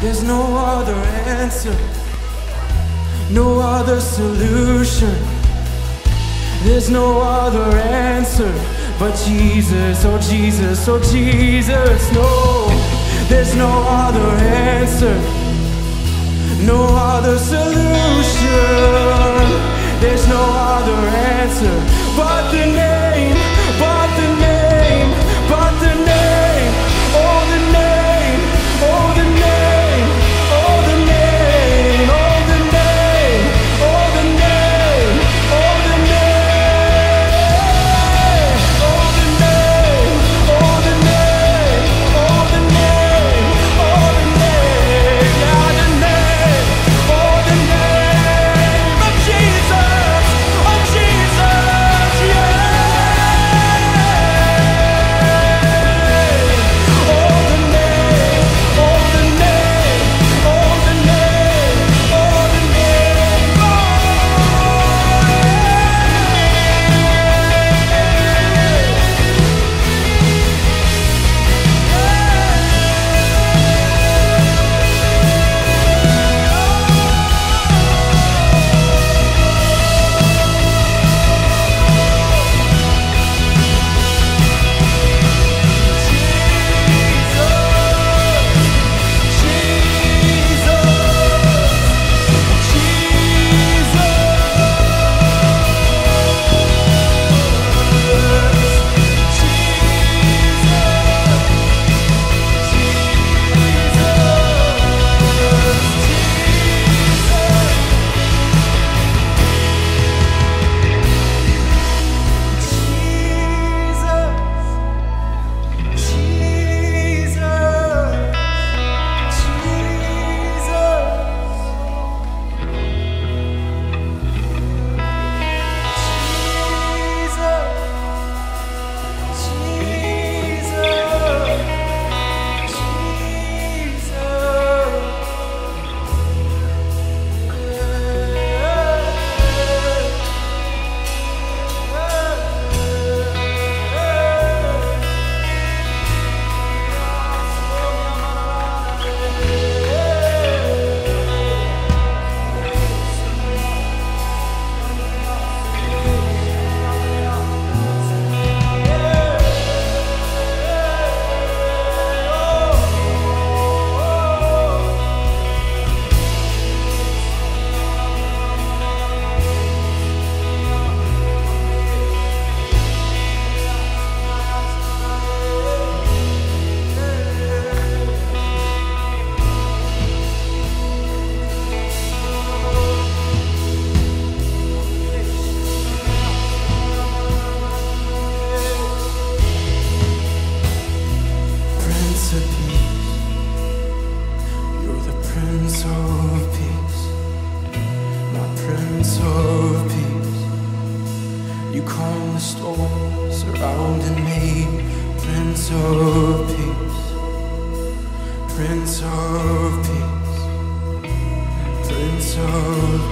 There's no other answer, no other solution. There's no other answer but Jesus, oh Jesus, oh Jesus. No, there's no other answer, no other solution. There's no other answer but the name, but the name, but the name. Oh, the name, oh, the name, oh, the name, oh, the name, oh, the name, oh, the name, oh, the name, oh, the name, oh, the name, oh, the name, yeah, the name, oh, the name of Jesus, yeah.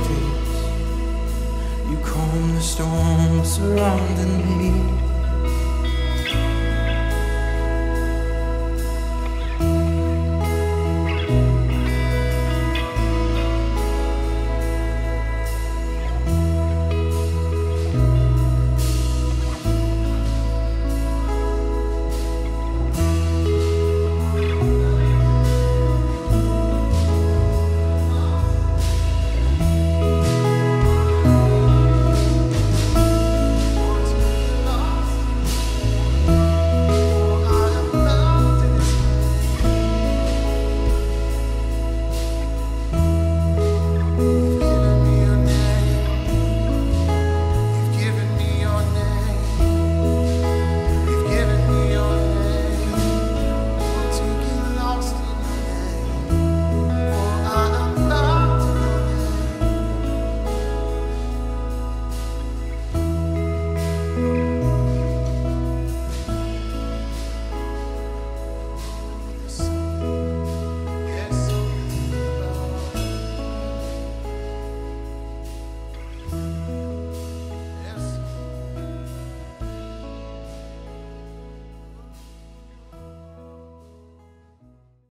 storm surrounding me.